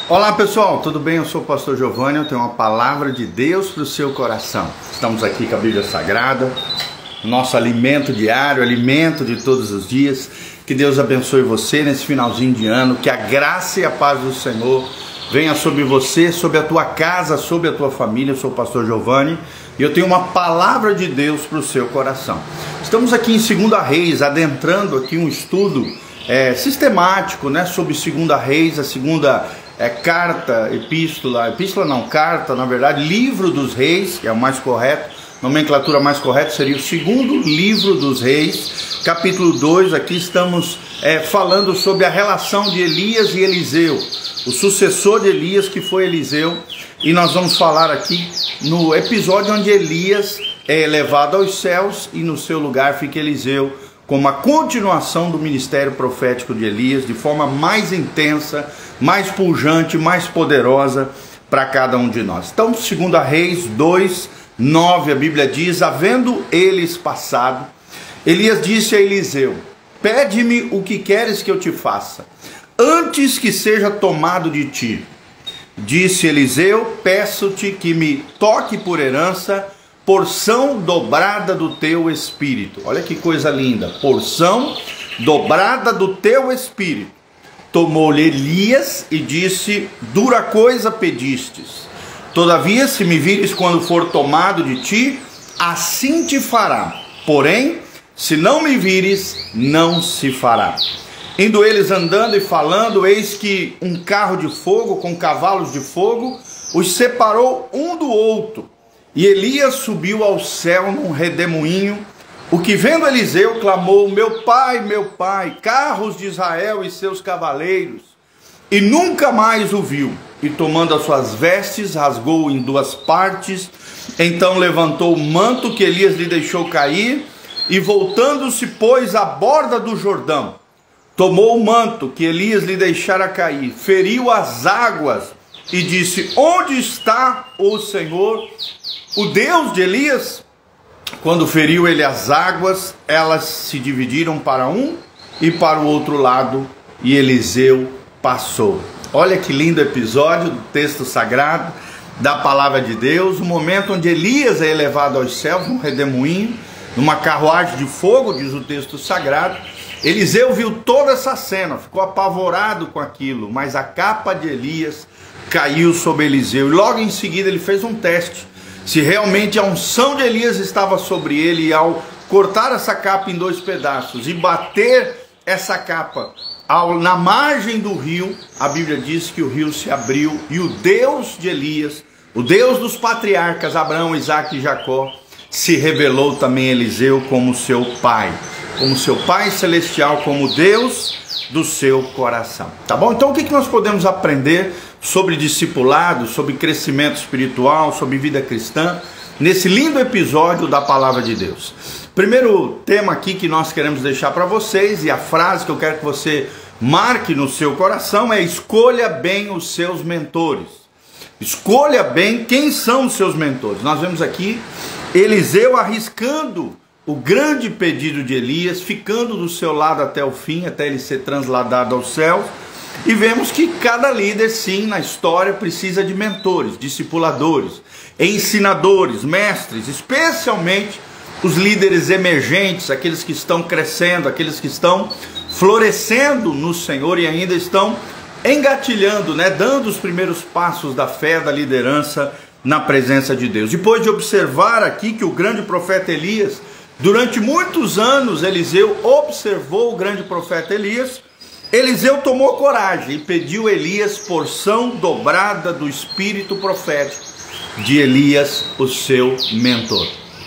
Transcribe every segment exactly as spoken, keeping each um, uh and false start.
Olá pessoal, tudo bem? Eu sou o pastor Giovanni, eu tenho uma palavra de Deus para o seu coração. Estamos aqui com a Bíblia Sagrada, nosso alimento diário, alimento de todos os dias. Que Deus abençoe você nesse finalzinho de ano, que a graça e a paz do Senhor venha sobre você, sobre a tua casa, sobre a tua família. Eu sou o pastor Giovanni e eu tenho uma palavra de Deus para o seu coração. Estamos aqui em Segunda Reis, adentrando aqui um estudo é, sistemático, né, sobre Segunda Reis, a segunda é, carta, epístola, epístola não, carta, na verdade, livro dos reis, que é o mais correto, nomenclatura mais correta seria o segundo livro dos reis, capítulo dois. Aqui estamos é, falando sobre a relação de Elias e Eliseu, o sucessor de Elias, que foi Eliseu, e nós vamos falar aqui no episódio onde Elias é elevado aos céus e no seu lugar fica Eliseu, como a continuação do ministério profético de Elias, de forma mais intensa, mais pujante, mais poderosa para cada um de nós. Então, Segunda Reis dois, nove, a Bíblia diz: havendo eles passado, Elias disse a Eliseu: pede-me o que queres que eu te faça, antes que seja tomado de ti. Disse Eliseu: peço-te que me toque por herança porção dobrada do teu espírito. Olha que coisa linda, porção dobrada do teu espírito. Tomou-lhe Elias e disse: dura coisa pedistes. Todavia, se me vires quando for tomado de ti, assim te fará. Porém, se não me vires, não se fará. Indo eles andando e falando, eis que um carro de fogo com cavalos de fogo os separou um do outro. E Elias subiu ao céu num redemoinho, o que vendo Eliseu clamou: meu pai, meu pai, carros de Israel e seus cavaleiros. E nunca mais o viu. E tomando as suas vestes, rasgou em duas partes. Então levantou o manto que Elias lhe deixou cair, e voltando-se, pôs à borda do Jordão. Tomou o manto que Elias lhe deixara cair, feriu as águas e disse: onde está o Senhor, o Deus de Elias? Quando feriu ele as águas, elas se dividiram para um e para o outro lado, e Eliseu passou. Olha que lindo episódio do texto sagrado, da palavra de Deus, o momento onde Elias é elevado aos céus, num redemoinho, numa carruagem de fogo, diz o texto sagrado. Eliseu viu toda essa cena, ficou apavorado com aquilo, mas a capa de Elias caiu sobre Eliseu, e logo em seguida ele fez um teste, se realmente a unção de Elias estava sobre ele, e ao cortar essa capa em dois pedaços e bater essa capa ao, na margem do rio, a Bíblia diz que o rio se abriu, e o Deus de Elias, o Deus dos patriarcas Abraão, Isaque e Jacó, se revelou também a Eliseu como seu pai, como seu pai celestial, como Deus do seu coração. Tá bom? Então o que nós podemos aprender sobre discipulado, sobre crescimento espiritual, sobre vida cristã, nesse lindo episódio da palavra de Deus? Primeiro tema aqui que nós queremos deixar para vocês, e a frase que eu quero que você marque no seu coração é: escolha bem os seus mentores. Escolha bem quem são os seus mentores. Nós vemos aqui Eliseu arriscando o grande pedido de Elias, ficando do seu lado até o fim, até ele ser transladado aos céus. E vemos que cada líder, sim, na história precisa de mentores, discipuladores, ensinadores, mestres, especialmente os líderes emergentes, aqueles que estão crescendo, aqueles que estão florescendo no Senhor e ainda estão engatilhando, né, dando os primeiros passos da fé, da liderança na presença de Deus. Depois de observar aqui que o grande profeta Elias, durante muitos anos Eliseu observou o grande profeta Elias, Eliseu tomou coragem e pediu a Elias porção dobrada do espírito profético de Elias, o seu mentor.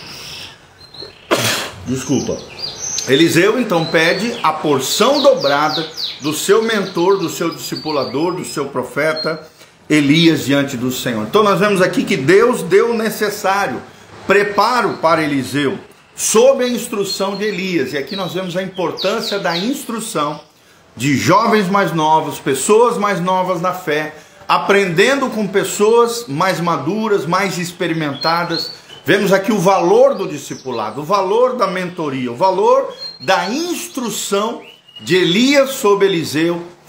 Desculpa. Eliseu então pede a porção dobrada do seu mentor, do seu discipulador, do seu profeta Elias diante do Senhor. Então nós vemos aqui que Deus deu o necessário preparo para Eliseu, sob a instrução de Elias. E aqui nós vemos a importância da instrução de jovens mais novos, pessoas mais novas na fé, aprendendo com pessoas mais maduras, mais experimentadas. Vemos aqui o valor do discipulado, o valor da mentoria, o valor da instrução de Elias sobre Eliseu,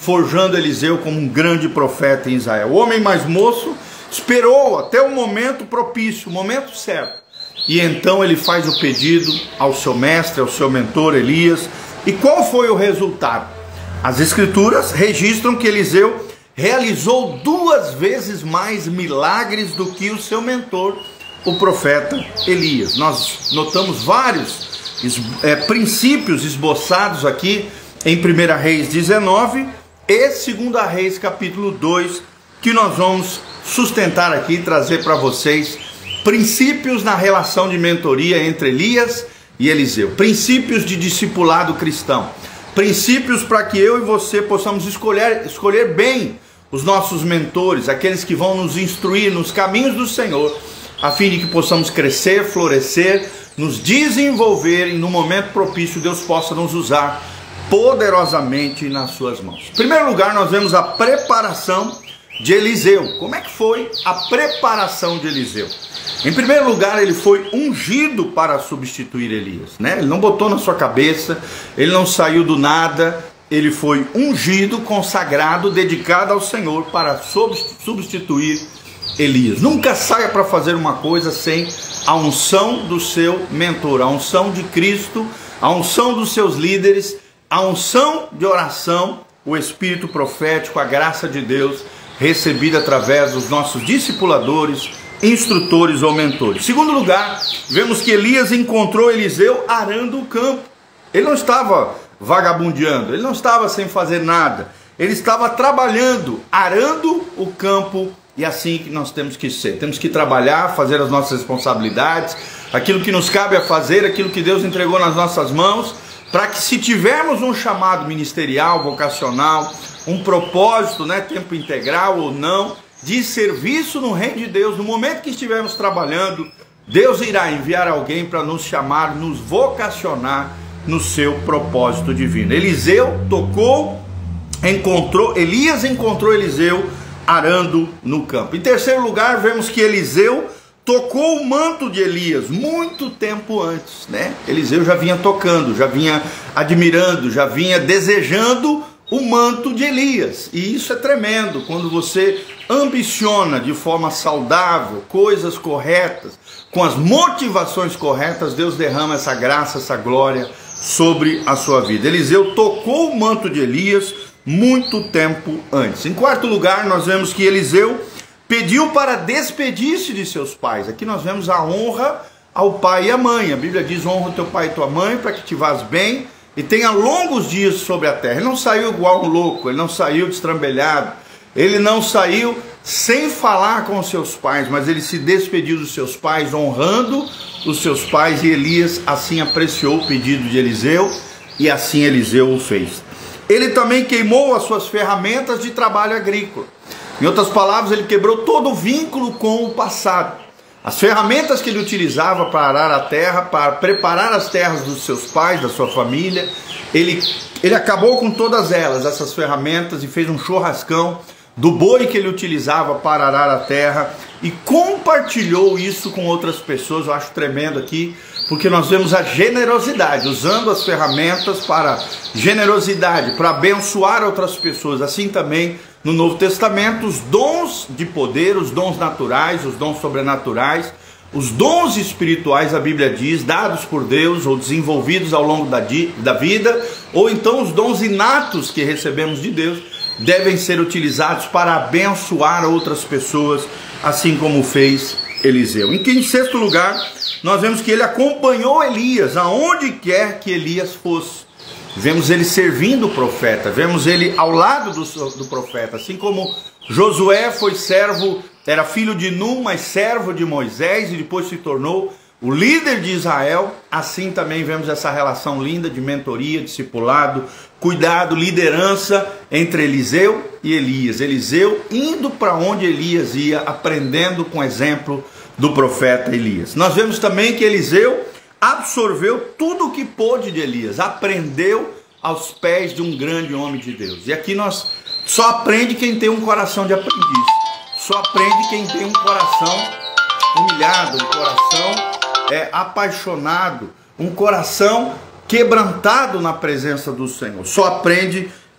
forjando Eliseu como um grande profeta em Israel. O homem mais moço esperou até o momento propício, o momento certo. E então ele faz o pedido ao seu mestre, ao seu mentor Elias. E qual foi o resultado? As escrituras registram que Eliseu realizou duas vezes mais milagres do que o seu mentor, o profeta Elias. Nós notamos vários é, princípios esboçados aqui em primeira Reis dezenove e segunda Reis capítulo dois, que nós vamos sustentar aqui e trazer para vocês princípios na relação de mentoria entre Elias e Eliseu, princípios de discipulado cristão, princípios para que eu e você possamos escolher, escolher bem os nossos mentores, aqueles que vão nos instruir nos caminhos do Senhor, a fim de que possamos crescer, florescer, nos desenvolver e no momento propício Deus possa nos usar poderosamente nas suas mãos. Em primeiro lugar, nós vemos a preparação de Eliseu. Como é que foi a preparação de Eliseu? Em primeiro lugar, ele foi ungido para substituir Elias, né? Ele não botou na sua cabeça, ele não saiu do nada, ele foi ungido, consagrado, dedicado ao Senhor para substituir Elias. Nunca saia para fazer uma coisa sem a unção do seu mentor, a unção de Cristo, a unção dos seus líderes, a unção de oração, o espírito profético, a graça de Deus recebida através dos nossos discipuladores, instrutores ou mentores. Em segundo lugar, vemos que Elias encontrou Eliseu arando o campo. Ele não estava vagabundeando, ele não estava sem fazer nada, ele estava trabalhando, arando o campo. E assim que nós temos que ser, temos que trabalhar, fazer as nossas responsabilidades, aquilo que nos cabe a fazer, aquilo que Deus entregou nas nossas mãos, para que se tivermos um chamado ministerial, vocacional, um propósito, né, tempo integral ou não, de serviço no reino de Deus, no momento que estivermos trabalhando, Deus irá enviar alguém para nos chamar, nos vocacionar no seu propósito divino. Eliseu tocou, encontrou, Elias encontrou Eliseu arando no campo. Em terceiro lugar, vemos que Eliseu tocou o manto de Elias muito tempo antes, né? Eliseu já vinha tocando, já vinha admirando, já vinha desejando o manto de Elias. E isso é tremendo, quando você ambiciona de forma saudável, coisas corretas, com as motivações corretas, Deus derrama essa graça, essa glória sobre a sua vida. Eliseu tocou o manto de Elias muito tempo antes. Em quarto lugar, nós vemos que Eliseu pediu para despedir-se de seus pais. Aqui nós vemos a honra ao pai e à mãe. A Bíblia diz: honra o teu pai e tua mãe, para que te vás bem e tenha longos dias sobre a terra. Ele não saiu igual um louco, ele não saiu destrambelhado, ele não saiu sem falar com os seus pais, mas ele se despediu dos seus pais, honrando os seus pais, e Elias assim apreciou o pedido de Eliseu, e assim Eliseu o fez. Ele também queimou as suas ferramentas de trabalho agrícola. Em outras palavras, ele quebrou todo o vínculo com o passado. As ferramentas que ele utilizava para arar a terra, para preparar as terras dos seus pais, da sua família, ele, ele acabou com todas elas, essas ferramentas, e fez um churrascão do boi que ele utilizava para arar a terra e compartilhou isso com outras pessoas. Eu acho tremendo aqui, porque nós vemos a generosidade, usando as ferramentas para generosidade, para abençoar outras pessoas. Assim também no Novo Testamento, os dons de poder, os dons naturais, os dons sobrenaturais, os dons espirituais, a Bíblia diz, dados por Deus ou desenvolvidos ao longo da, da vida, ou então os dons inatos que recebemos de Deus, devem ser utilizados para abençoar outras pessoas, assim como fez Eliseu. Em, em sexto lugar, nós vemos que ele acompanhou Elias aonde quer que Elias fosse. Vemos ele servindo o profeta, vemos ele ao lado do, do profeta, assim como Josué foi servo, era filho de Num, mas servo de Moisés, e depois se tornou o líder de Israel. Assim também vemos essa relação linda de mentoria, discipulado, cuidado, liderança entre Eliseu e Elias. Eliseu indo para onde Elias ia, aprendendo com o exemplo do profeta Elias. Nós vemos também que Eliseu absorveu tudo o que pôde de Elias, aprendeu aos pés de um grande homem de Deus. E aqui nós só aprende quem tem um coração de aprendiz, só aprende quem tem um coração humilhado, um coração é, apaixonado, um coração quebrantado na presença do Senhor. Só aprende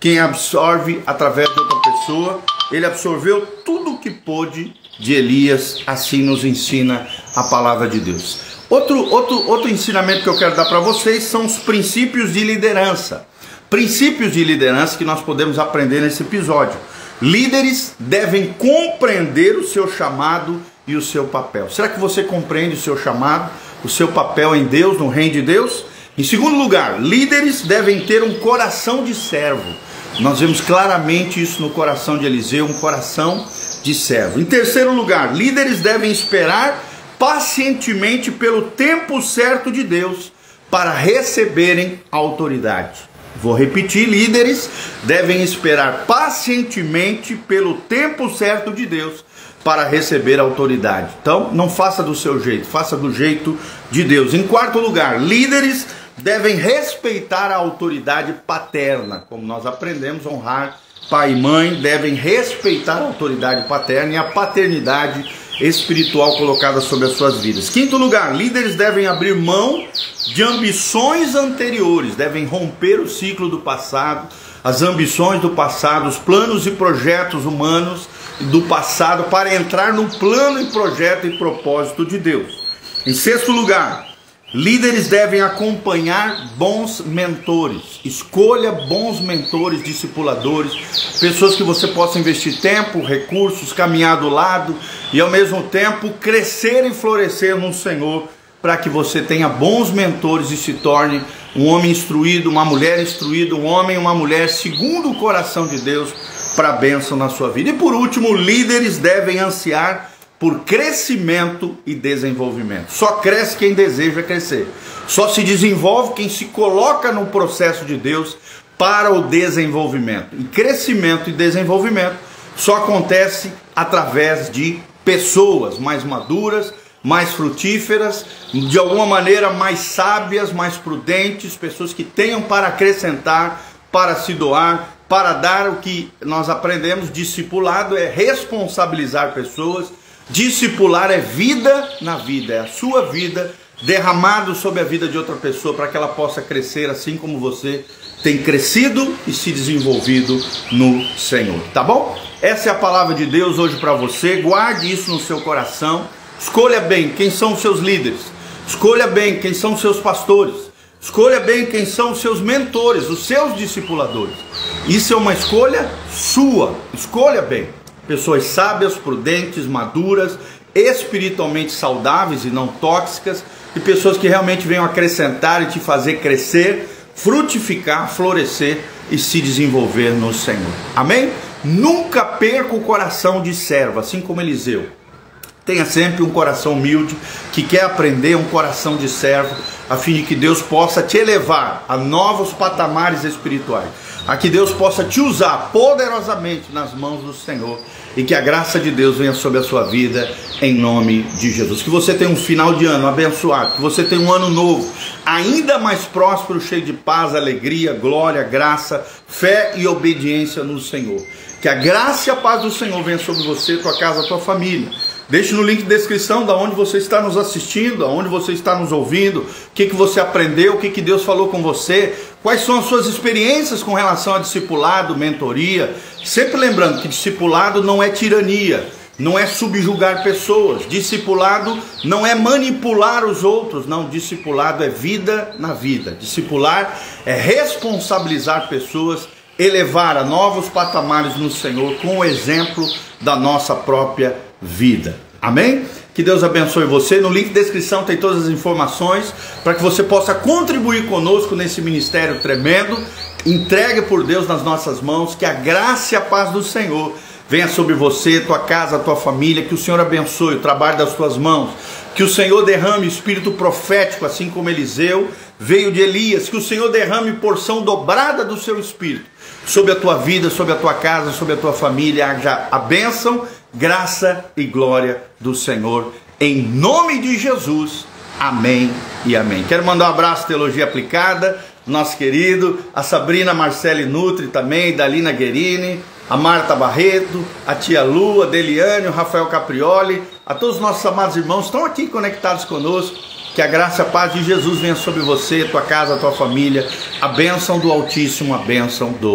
quem absorve através de outra pessoa. Ele absorveu tudo o que pôde de Elias, assim nos ensina a palavra de Deus. Outro, outro, outro ensinamento que eu quero dar para vocês são os princípios de liderança. Princípios de liderança que nós podemos aprender nesse episódio. Líderes devem compreender o seu chamado e o seu papel. Será que você compreende o seu chamado, o seu papel em Deus, no reino de Deus? Em segundo lugar, líderes devem ter um coração de servo. Nós vemos claramente isso no coração de Eliseu, um coração de servo. Em terceiro lugar, líderes devem esperar pacientemente pelo tempo certo de Deus para receberem a autoridade. Vou repetir, líderes devem esperar pacientemente pelo tempo certo de Deus para receber a autoridade. Então, não faça do seu jeito, faça do jeito de Deus. Em quarto lugar, líderes devem respeitar a autoridade paterna. Como nós aprendemos, honrar pai e mãe, devem respeitar a autoridade paterna e a paternidade espiritual colocada sobre as suas vidas. Quinto lugar, líderes devem abrir mão de ambições anteriores, devem romper o ciclo do passado, as ambições do passado, os planos e projetos humanos do passado, para entrar no plano e projeto e propósito de Deus. Em sexto lugar, líderes devem acompanhar bons mentores. Escolha bons mentores, discipuladores, pessoas que você possa investir tempo, recursos, caminhar do lado e ao mesmo tempo crescer e florescer no Senhor, para que você tenha bons mentores e se torne um homem instruído, uma mulher instruída, um homem e uma mulher segundo o coração de Deus, para a bênção na sua vida. E por último, líderes devem ansiar por crescimento e desenvolvimento. Só cresce quem deseja crescer. Só se desenvolve quem se coloca no processo de Deus para o desenvolvimento. E crescimento e desenvolvimento só acontece através de pessoas mais maduras, mais frutíferas, de alguma maneira mais sábias, mais prudentes, pessoas que tenham para acrescentar, para se doar, para dar o que nós aprendemos. Discipulado é responsabilizar pessoas. Discipular é vida na vida, é a sua vida derramado sobre a vida de outra pessoa, para que ela possa crescer assim como você tem crescido e se desenvolvido no Senhor, tá bom? Essa é a palavra de Deus hoje para você. Guarde isso no seu coração. Escolha bem quem são os seus líderes, escolha bem quem são os seus pastores, escolha bem quem são os seus mentores, os seus discipuladores. Isso é uma escolha sua, escolha bem pessoas sábias, prudentes, maduras, espiritualmente saudáveis e não tóxicas, e pessoas que realmente venham acrescentar e te fazer crescer, frutificar, florescer e se desenvolver no Senhor. Amém? Nunca perca o coração de servo, assim como Eliseu. Tenha sempre um coração humilde, que quer aprender, um coração de servo, a fim de que Deus possa te elevar a novos patamares espirituais, a que Deus possa te usar poderosamente nas mãos do Senhor, e que a graça de Deus venha sobre a sua vida, em nome de Jesus. Que você tenha um final de ano abençoado, que você tenha um ano novo, ainda mais próspero, cheio de paz, alegria, glória, graça, fé e obediência no Senhor. Que a graça e a paz do Senhor venha sobre você, tua casa, tua família. Deixe no link de descrição da onde você está nos assistindo, aonde você está nos ouvindo, o que, que você aprendeu, o que, que Deus falou com você, quais são as suas experiências com relação a discipulado, mentoria. Sempre lembrando que discipulado não é tirania, não é subjugar pessoas. Discipulado não é manipular os outros, não. Discipulado é vida na vida. Discipular é responsabilizar pessoas, elevar a novos patamares no Senhor com o exemplo da nossa própria vida. Amém? Que Deus abençoe você. No link de descrição tem todas as informações para que você possa contribuir conosco nesse ministério tremendo. Entregue por Deus nas nossas mãos. Que a graça e a paz do Senhor venha sobre você, tua casa, tua família. Que o Senhor abençoe o trabalho das tuas mãos. Que o Senhor derrame espírito profético, assim como Eliseu veio de Elias. Que o Senhor derrame porção dobrada do seu espírito sobre a tua vida, sobre a tua casa, sobre a tua família. Haja a bênção, graça e glória do Senhor, em nome de Jesus. Amém e amém. Quero mandar um abraço, Teologia Aplicada, nosso querido, a Sabrina Marcele Nutri também, Dalina Guerini, a Marta Barreto, a tia Lu, a Deliane, o Rafael Caprioli, a todos os nossos amados irmãos que estão aqui conectados conosco. Que a graça e a paz de Jesus venha sobre você, tua casa, tua família, a bênção do Altíssimo, a bênção do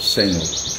Senhor.